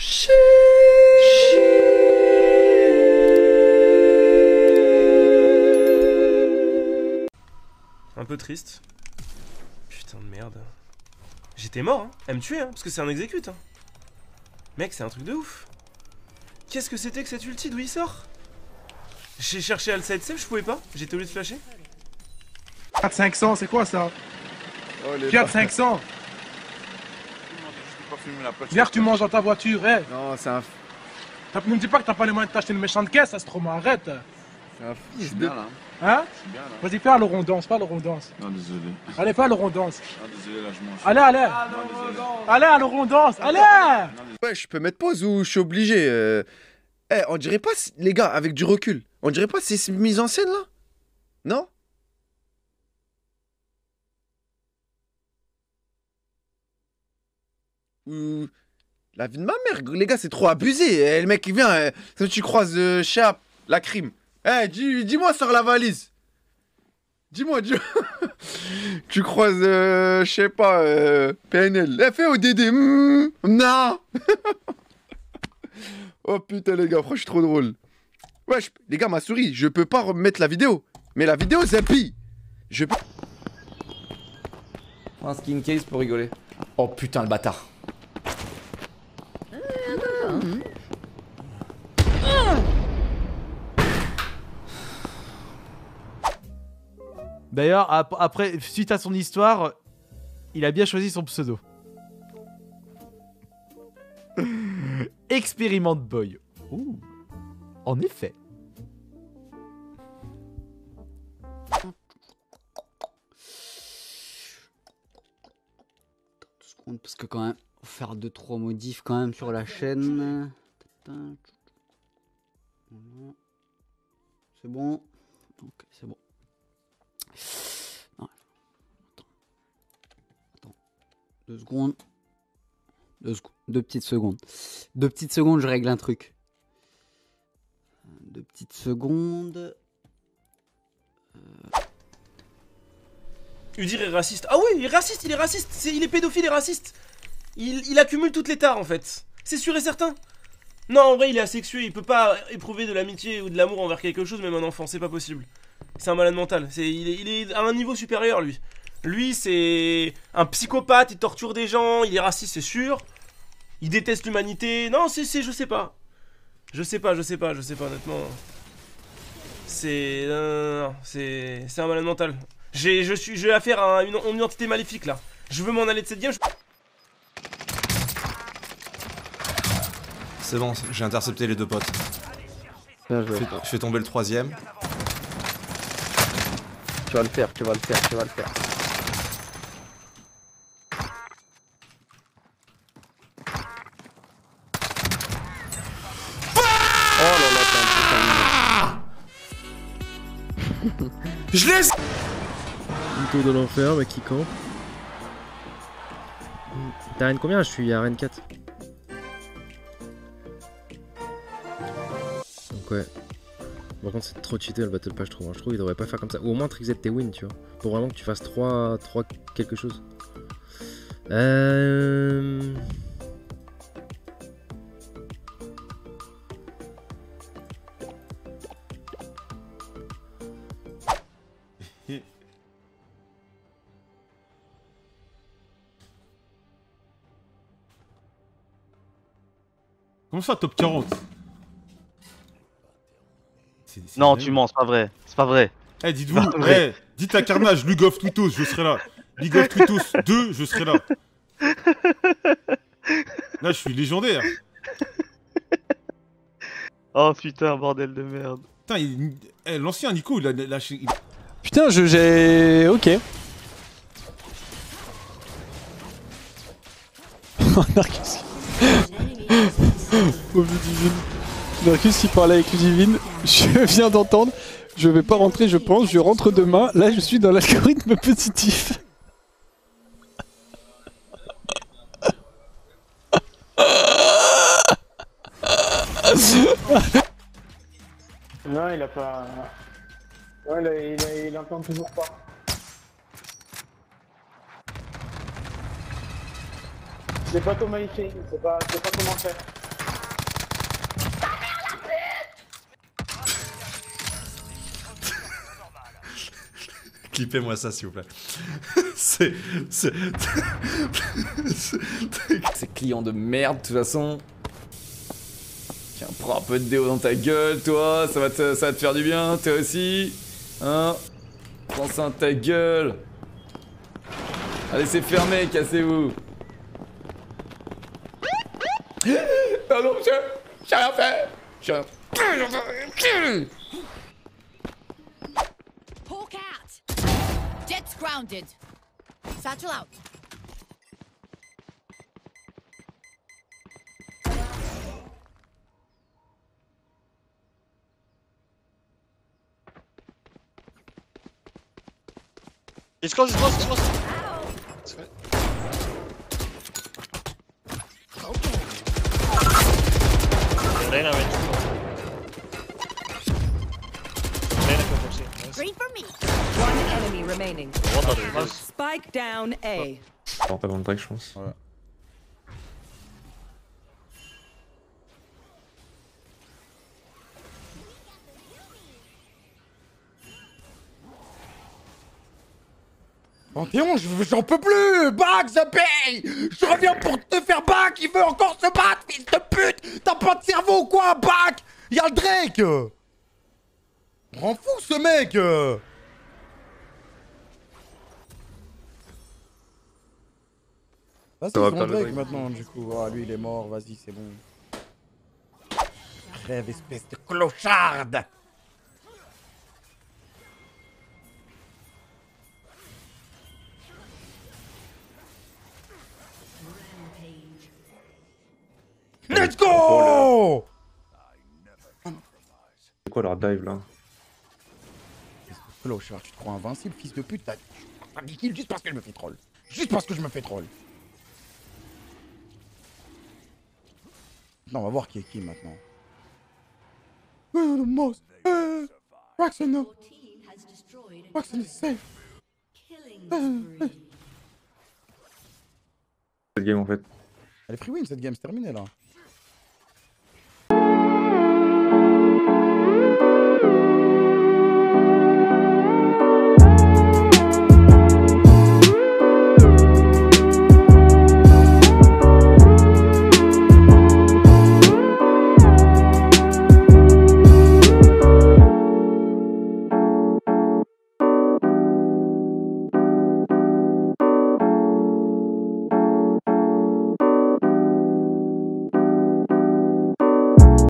Un peu triste. Putain de merde. J'étais mort, hein. Elle me tuait, hein, parce que c'est un exécute, hein. Mec, c'est un truc de ouf. Qu'est-ce que c'était que cette ulti? D'où il sort? J'ai cherché à le side save, je pouvais pas. J'étais obligé de flasher. 4-500, c'est quoi ça? Oh, 4-500. Hier tu manges dans ta voiture, eh. Non, c'est un... Ne me dis pas que t'as pas les moyens de t'acheter une méchante caisse, ça se trouve, arrête. C'est un Je suis bien là. Hein? Je suis bien là. Vas-y, fais le rondance, fais le rondance. Non, désolé. Allez, fais le rondance. Non, désolé, là, je mange. Allez, allez. Non, désolé. Allez, le rondance, allez. Ouais, je peux mettre pause ou je suis obligé Eh, on dirait pas, les gars, avec du recul, on dirait pas ces mises en scène là? Non? Ou... La vie de ma mère, les gars, c'est trop abusé. Eh, le mec, il vient, tu croises Chap, la crime. Eh, dis-moi, sors la valise. Dis-moi. Tu croises, je sais pas, PNL. Eh, fais ODD. Non. Oh putain, les gars, franchement, je suis trop drôle. Wesh, les gars, ma souris, je peux pas remettre la vidéo. Mais la vidéo, c'est pire. Je peux... Un skin case pour rigoler. Oh putain, le bâtard. D'ailleurs, après, suite à son histoire, il a bien choisi son pseudo. Expérimente Boy. Ouh. En effet. Parce que quand même, faut faire 2-3 modifs quand même sur la chaîne. C'est bon. Ok, c'est bon. Non. Attends. 2 secondes. 2 petites secondes. 2 petites secondes, je règle un truc. 2 petites secondes. Udyr est raciste. Ah oui, il est raciste, il est pédophile et raciste. Il accumule toutes les tares en fait. C'est sûr et certain. Non, en vrai, il est asexué, il peut pas éprouver de l'amitié ou de l'amour envers quelque chose, même un enfant, c'est pas possible. C'est un malade mental, il est à un niveau supérieur, lui. Lui, c'est un psychopathe, il torture des gens, il est raciste, c'est sûr. Il déteste l'humanité. Non, je sais pas. Je sais pas, honnêtement. C'est un malade mental. J'ai affaire à une entité maléfique, là. Je veux m'en aller de cette game. C'est bon, j'ai intercepté les 2 potes. Je fais tomber le 3ème. Tu vas le faire, tu vas le faire. Oh là là, t'es un putain de... Je laisse. Une tour de l'enfer, mec qui campe. T'as arène combien? Je suis à arène 4. Donc ouais. Par contre c'est trop cheaté le battle pass je trouve. Je trouve qu'il devrait pas faire comme ça. Ou au moins trickset tes wins tu vois. Pour vraiment que tu fasses 3 quelque chose. Comment ça, top 40? Non, tu mens, c'est pas vrai. C'est pas vrai. Eh, dites-vous, dites à Carnage, League of Twitos, je serai là. League of Twitos 2, je serai là. Là, je suis légendaire. Oh putain, bordel de merde. Putain, l'ancien Nico, il a lâché. Putain, j'ai... Ok. Narcus. Oh, Ludivine. Narcus, il parlait avec Ludivine. Je viens d'entendre. Je vais pas rentrer, je pense. Je rentre demain. Là, je suis dans l'algorithme positif. Non, il a pas... Ouais, il entend toujours pas. C'est pas comment il fait, c'est pas comment faire. Clippez-moi ça, s'il vous plaît. C'est client de merde, de toute façon. Tiens, prends un peu de déo dans ta gueule, toi. Ça va te faire du bien, toi aussi. Hein? Prends ça dans ta gueule. Allez, c'est fermé, cassez-vous. Non, non, monsieur, j'ai rien fait. J'ai rien fait. Poor cat. Jet's grounded. Satchel out. He's close, he's close, he's close. That's right. Reyna went. Reyna can proceed. Nice. Great for me. One enemy remaining. What are you? Nice. Spike down A. Pas dans le break, je pense. Ouais. Panthéon, j'en peux plus! Back, the paye! Je reviens pour te faire back! Il veut encore se battre, fils de pute! T'as pas de cerveau ou quoi? Back! Y'a le Drake! Rend fou ce mec! Vas-y, c'est mon Drake maintenant, du coup. Ah, lui il est mort, vas-y, c'est bon. Crève, espèce de clocharde! Let's go! C'est quoi leur dive là? Clochard, tu te crois invincible, fils de pute, t'as 10 kills juste parce que je me fais troll. Juste parce que je me fais troll. Non, on va voir qui est qui maintenant. The most. Roxanne. Roxanne is safe. Cette game en fait. Elle est free win cette game, c'est terminé là.